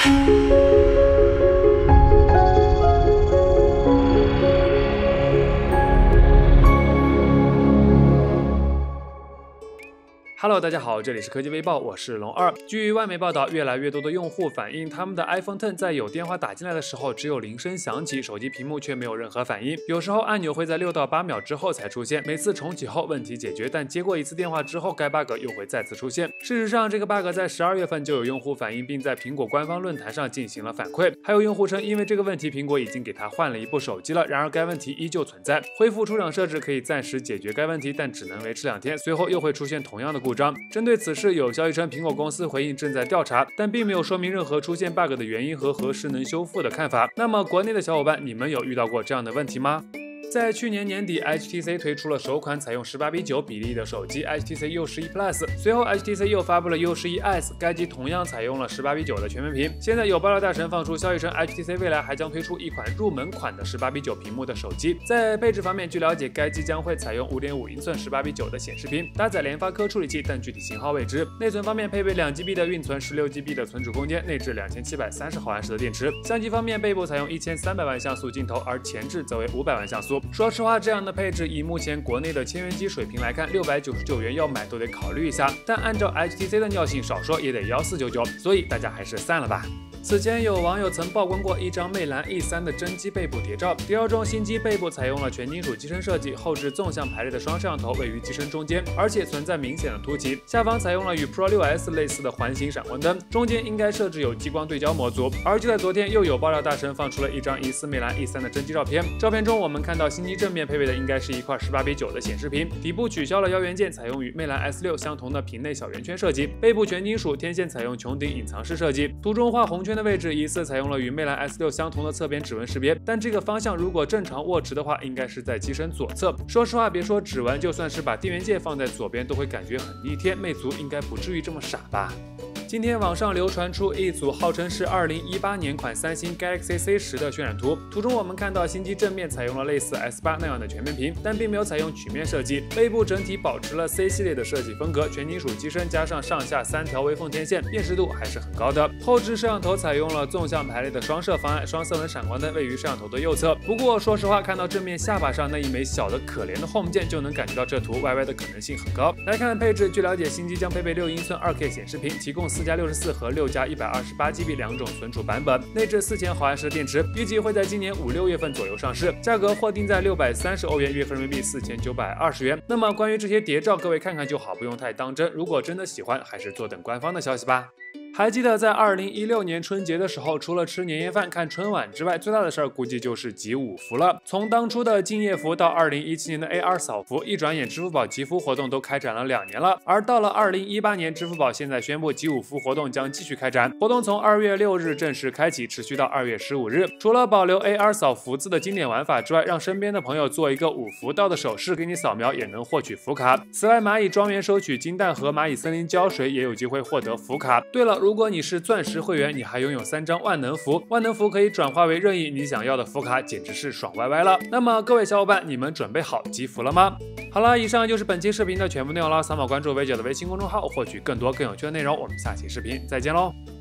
Hello， 大家好，这里是科技微报，我是龙二。据外媒报道，越来越多的用户反映，他们的 iPhone X 在有电话打进来的时候，只有铃声响起，手机屏幕却没有任何反应。有时候按钮会在6到8秒之后才出现，每次重启后问题解决，但接过一次电话之后，该 bug 又会再次出现。事实上，这个 bug 在12月份就有用户反映，并在苹果官方论坛上进行了反馈。还有用户称，因为这个问题，苹果已经给他换了一部手机了，然而该问题依旧存在。恢复出厂设置可以暂时解决该问题，但只能维持2天，随后又会出现同样的故障。针对此事，有消息称苹果公司回应正在调查，但并没有说明任何出现 bug 的原因和何时能修复的看法。那么国内的小伙伴，你们有遇到过这样的问题吗？在去年年底 ，HTC 推出了首款采用18:9比例的手机 HTC U11 Plus， 随后 HTC 又发布了 U11S， 该机同样采用了18:9的全面屏。现在有爆料大神放出消息称 ，HTC 未来还将推出一款入门款的18:9屏幕的手机。在配置方面，据了解，该机将会采用5.5英寸18:9的显示屏，搭载联发科处理器，但具体型号未知。内存方面，配备2GB 的运存，16GB 的存储空间，内置2730毫安时的电池。相机方面，背部采用1300万像素镜头，而前置则为500万像素。说实话，这样的配置以目前国内的千元机水平来看，699元要买都得考虑一下。但按照 HTC 的尿性，少说也得1499，所以大家还是散了吧。此前有网友曾曝光过一张魅蓝 E3 的真机背部谍照，谍照中新机背部采用了全金属机身设计，后置纵向排列的双摄像头位于机身中间，而且存在明显的凸起，下方采用了与 Pro 6S 类似的环形闪光灯，中间应该设置有激光对焦模组。而就在昨天，又有爆料大神放出了一张疑似魅蓝 E3 的真机照片，照片中我们看到新机正面配备的应该是一块18:9的显示屏，底部取消了腰元件，采用与魅蓝 S6 相同的屏内小圆圈设计，背部全金属，天线采用穹顶隐藏式设计，图中画红圈的位置疑似采用了与魅蓝 S6 相同的侧边指纹识别，但这个方向如果正常握持的话，应该是在机身左侧。说实话，别说指纹，就算是把电源键放在左边，都会感觉很逆天，魅族应该不至于这么傻吧。今天网上流传出一组号称是2018年款三星 Galaxy C10 的渲染图，图中我们看到新机正面采用了类似 S8 那样的全面屏，但并没有采用曲面设计，背部整体保持了 C 系列的设计风格，全金属机身加上上下3条微缝天线，辨识度还是很高的。后置摄像头采用了纵向排列的双摄方案，双色纹闪光灯位于摄像头的右侧。不过说实话，看到正面下巴上那一枚小的可怜的 Home 键，就能感觉到这图 YY 的可能性很高。来看配置，据了解，新机将配备6英寸2K 显示屏，提供4+64和6+128GB 两种存储版本，内置4000毫安时的电池，预计会在今年5、6月份左右上市，价格或定在630欧元，约合人民币4920元。那么关于这些谍照，各位看看就好，不用太当真。如果真的喜欢，还是坐等官方的消息吧。还记得在2016年春节的时候，除了吃年夜饭、看春晚之外，最大的事儿估计就是集五福了。从当初的敬业福到2017年的 AR 扫福，一转眼支付宝集福活动都开展了2年了。而到了2018年，支付宝现在宣布集五福活动将继续开展，活动从2月6日正式开启，持续到2月15日。除了保留 AR 扫福字的经典玩法之外，让身边的朋友做一个五福到的手势，给你扫描也能获取福卡。此外，蚂蚁庄园收取金蛋和蚂蚁森林浇水也有机会获得福卡。对了，如果你是钻石会员，你还拥有3张万能符，万能符可以转化为任意你想要的福卡，简直是爽歪歪了。那么各位小伙伴，你们准备好集福了吗？好了，以上就是本期视频的全部内容了，扫码关注微9的微信公众号，获取更多更有趣的内容。我们下期视频再见喽。